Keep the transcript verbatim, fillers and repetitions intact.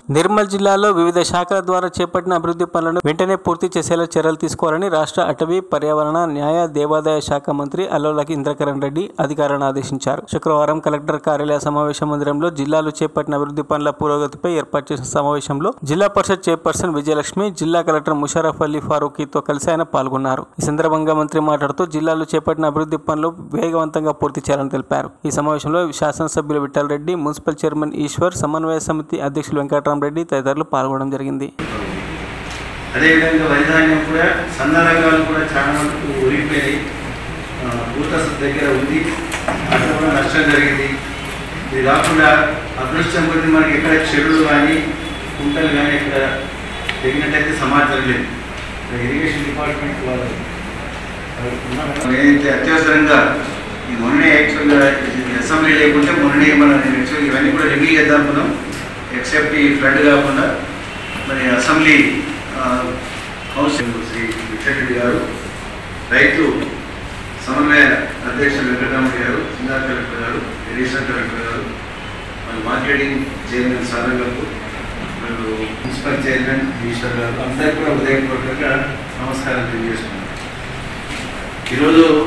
నిర్మల్ జిల్లాలో వివిధ శాఖల ద్వారా చేపట్టిన అభివృద్ధి పనులను వెంటనే పూర్తి చేసేలా చర్యలు తీసుకోవాలని రాష్ట్ర అటవీ, పర్యావరణ, న్యాయ, దేవాదాయ శాఖ మంత్రి అల్లోలకి ఇంద్రకరణ్ రెడ్డి అధికారులను ఆదేశించారు. శుక్రవారం కలెక్టర్ కార్యాలయ సమావేశ మందిరంలో జిల్లాలో చేపట్టిన అభివృద్ధి పనుల పురోగతిపై ఏర్పాటు చేసిన సమావేశంలో జిల్లా పరిషత్ చైర్పర్సన్ విజయలక్ష్మి, జిల్లా కలెక్టర్ ముషరఫ్ అలీ ఫారూఖీతో కలిసి ఆయన పాల్గొన్నారు. ఈ సందర్భంగా మంత్రి మాట్లాడుతూ జిల్లాలో చేపట్టిన అభివృద్ధి పనులు వేగవంతంగా పూర్తి చేయాలని తెలిపారు. ఈ సమావేశంలో శాసనసభ్యులు విఠల్ రెడ్డి, మున్సిపల్ చైర్మన్ ఈశ్వర్, సమన్వయ సమితి అధ్యక్షులు వెంకటరామరెడ్డి తదితరులు పాల్గొనడం జరిగింది. అదేవిధంగా వైధాన్యం కూడా సన్న రకాలు కూడా చాలా వరకు ఒరిగిపోయి పూత దగ్గర ఉంది, అట్లా కూడా నష్టం జరిగింది. ఇది కాకుండా అదృష్టం కొద్ది మనకి ఎక్కడ చెరువులు కానీ కుంటలు కానీ ఇక్కడ తెగినట్టయితే సమాచారం లేదు. ఇరిగేషన్ డిపార్ట్మెంట్ వాళ్ళు ఏదైతే అత్యవసరంగా ఈ మొన్ననే యాక్చువల్గా అసెంబ్లీ లేకుంటే మొన్ననే మనం యాక్చువల్గా ఇవన్నీ కూడా రివ్యూ చేద్దాం అనుకున్నాం. ఎక్సెప్ట్ ఈ ఫ్లడ్ కాకుండా మరి అసెంబ్లీ కౌన్సిల్ శ్రీ విఠలరెడ్డి గారు, రైతు సమన్వయ అధ్యక్షులు వెంకటరామరెడ్డి గారు, జిల్లా కలెక్టర్ గారు, అడిషనల్ కలెక్టర్ గారు, మరి మార్కెటింగ్ చైర్మన్ సార్ గారు, మరియు మున్సిపల్ చైర్మన్ ఈశ్వర్ గారు అందరికీ కూడా ఉదయపూర్వకంగా నమస్కారం తెలియజేస్తున్నాను. ఈరోజు